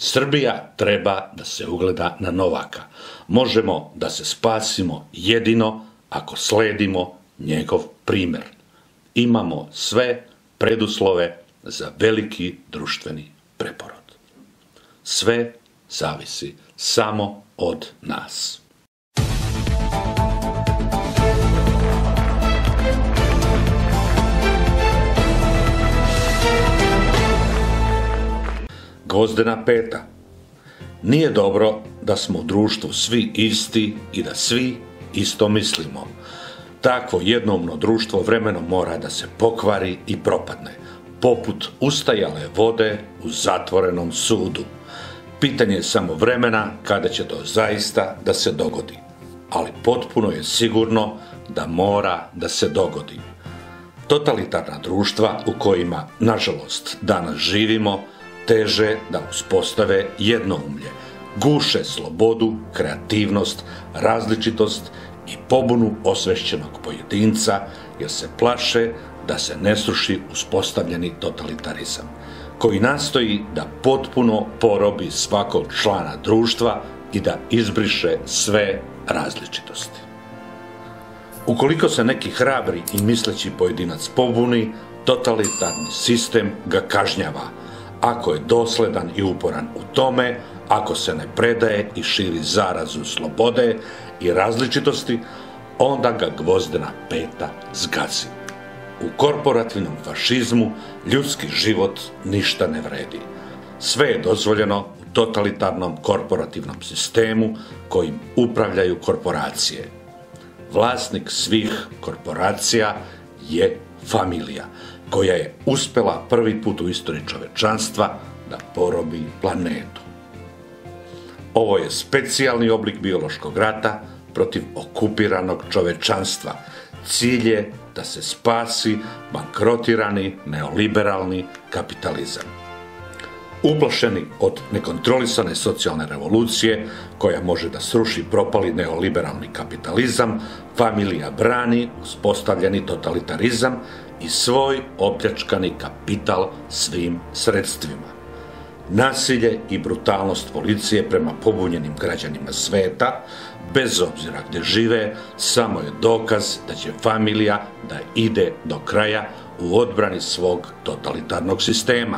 Srbija treba da se ugleda na Novaka. Možemo da se spasimo jedino ako sledimo njegov primer. Imamo sve preduslove za veliki društveni preporod. Sve zavisi samo od nas. Gvozdena peta. Nije dobro da smo u društvu svi isti i da svi isto mislimo. Takvo jednoumno društvo vremenom mora da se pokvari i propadne, poput ustajale vode u zatvorenom sudu. Pitanje je samo vremena kada će to zaista da se dogodi. Ali potpuno je sigurno da mora da se dogodi. Totalitarna društva u kojima, nažalost, danas živimo, teže da uspostave jednoumlje, guše slobodu, kreativnost, različitost i pobunu osvešćenog pojedinca, jer se plaše da se ne sruši uspostavljeni totalitarizam, koji nastoji da potpuno porobi svakog člana društva i da izbriše sve različitosti. Ukoliko se neki hrabri i misleći pojedinac pobuni, totalitarni sistem ga kažnjava. Ako je dosledan i uporan u tome, ako se ne predaje i širi zarazu slobode i različitosti, onda ga gvozdena peta zgazi. U korporativnom fašizmu ljudski život ništa ne vredi. Sve je dozvoljeno u totalitarnom korporativnom sistemu kojim upravljaju korporacije. Vlasnik svih korporacija je familija, koja je uspela prvi put u istoriji čovečanstva da porobi planetu. Ovo je specijalni oblik biološkog rata protiv okupiranog čovečanstva. Cilj je da se spasi bankrotirani neoliberalni kapitalizam. Uplašeni od nekontrolisane socijalne revolucije, koja može da sruši propali neoliberalni kapitalizam, familija brani uspostavljeni totalitarizam i svoj opljačkani kapital svim sredstvima. Nasilje i brutalnost policije prema pobunjenim građanima sveta, bez obzira gdje žive, samo je dokaz da će familija da ide do kraja u odbrani svog totalitarnog sistema.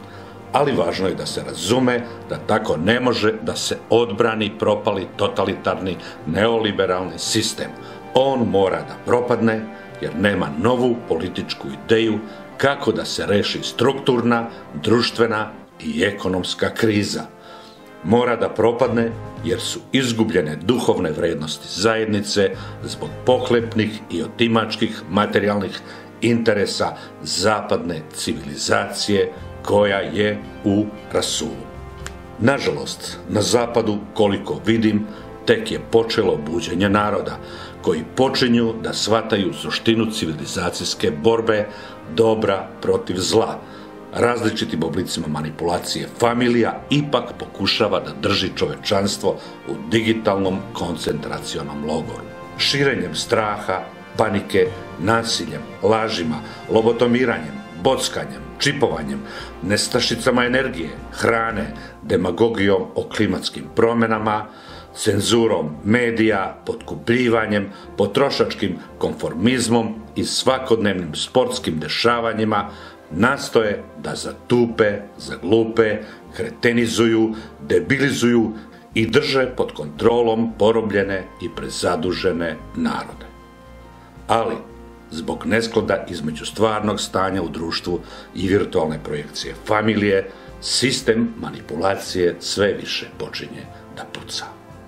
Ali važno je da se razume da tako ne može da se odbrani propali totalitarni neoliberalni sistem. On mora da propadne jer nema novu političku ideju kako da se reši strukturna, društvena i ekonomska kriza. Mora da propadne jer su izgubljene duhovne vrednosti zajednice zbog pohlepnih i otimačkih materijalnih interesa zapadne civilizacije koja je u rasulu. Nažalost, na zapadu, koliko vidim, tek je počelo buđenje naroda, koji počinju da shvataju suštinu civilizacijske borbe dobra protiv zla. Različitim oblicima manipulacije familija ipak pokušava da drži čovečanstvo u digitalnom koncentracionom logoru. Širenjem straha, panike, nasiljem, lažima, lobotomiranjem, bockanjem, čipovanjem, nestašicama energije, hrane, demagogijom o klimatskim promjenama, cenzurom medija, potkupljivanjem, potrošačkim konformizmom i svakodnevnim sportskim dešavanjima nastoje da zatupe, zaglupe, kretenizuju, debilizuju i drže pod kontrolom porobljene i prezadužene narode. Ali, zbog nesklada između stvarnog stanja u društvu i virtualne projekcije familije, sistem manipulacije sve više počinje da puca.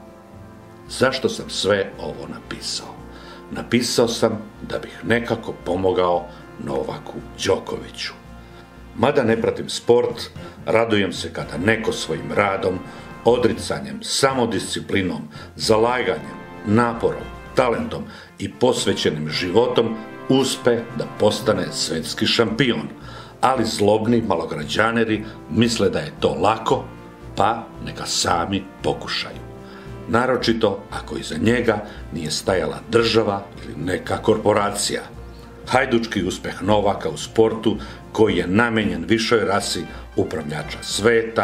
Zašto sam sve ovo napisao? Napisao sam da bih nekako pomogao Novaku Đokoviću. Mada ne pratim sport, radujem se kada neko svojim radom, odricanjem, samodisciplinom, zalaganjem, naporom, talentom i posvećenim životom uspe da postane svetski šampion, ali zlobni malograđaneri misle da je to lako, pa neka sami pokušaju. Naročito ako iza njega nije stajala država ili neka korporacija. Hajdučki uspeh Novaka u sportu, koji je namenjen višoj rasi upravljača sveta,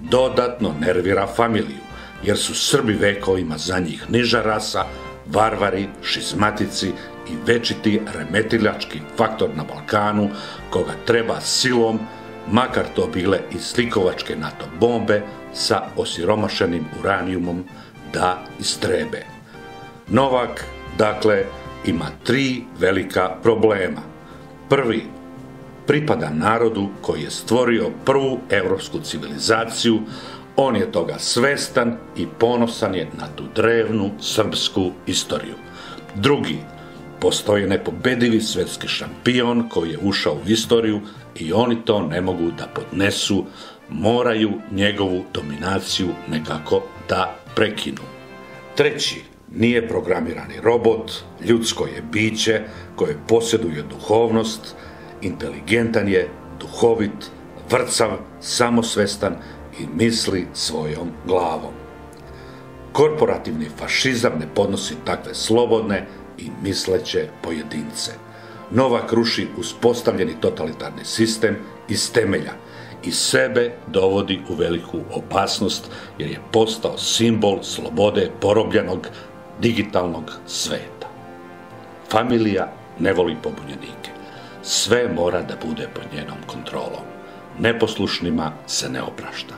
dodatno nervira familiju, jer su Srbi vekovima za njih niža rasa, varvari, šizmatici i večiti remetiljački faktor na Balkanu, koga treba silom, makar to bile i slikovačke NATO bombe sa osiromašenim uranijumom, da istrebe. Novak, dakle, ima 3 velika problema. Prvi, pripada narodu koji je stvorio prvu evropsku civilizaciju, on je toga svestan i ponosan je na tu drevnu srpsku istoriju. Drugi, postoji nepobedivi svetski šampion koji je ušao u istoriju i oni to ne mogu da podnesu, moraju njegovu dominaciju nekako da prekinu. Treći, nije programirani robot, ljudsko je biće koje posjeduje duhovnost, inteligentan je, duhovit, vrcav, samosvestan i misli svojom glavom. Korporativni fašizam ne podnosi takve slobodne i misleće pojedince. Novak ruši uspostavljeni totalitarni sistem iz temelja i sebe dovodi u veliku opasnost jer je postao simbol slobode porobljenog digitalnog sveta. Familija ne voli pobunjenike. Sve mora da bude pod njenom kontrolom. Neposlušnima se ne oprašta.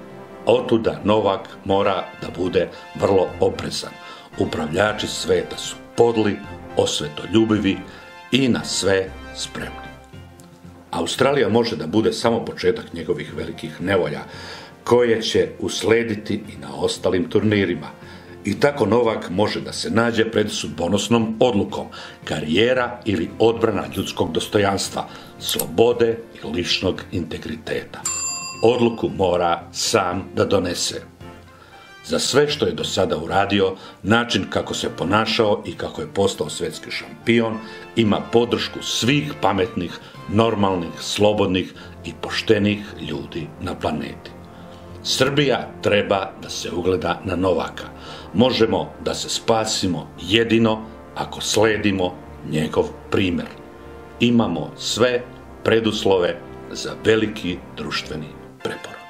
Otuda Novak mora da bude vrlo oprezan. Upravljači sveta su podli, osvetoljubivi i na sve spremni. Australija može da bude samo početak njegovih velikih nevolja, koje će uslediti i na ostalim turnirima. I tako Novak može da se nađe pred sudbonosnom odlukom, karijera ili odbrana ljudskog dostojanstva, slobode i ličnog integriteta. Odluku mora sam da donese. Za sve što je do sada uradio, način kako se ponašao i kako je postao svetski šampion, ima podršku svih pametnih, normalnih, slobodnih i poštenih ljudi na planeti. Srbija treba da se ugleda na Novaka. Možemo da se spasimo jedino ako sledimo njegov primer. Imamo sve preduslove za veliki društveni preporod.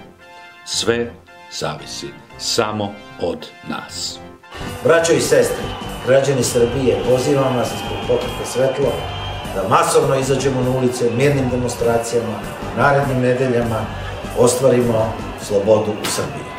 Sve zavisi samo od nas. Braćo i sestre, građani Srbije, pozivam vas ispred Pokreta Svetlo da masovno izađemo na ulice mirnim demonstracijama, narednim nedeljama ostvarimo slobodu u Srbiji.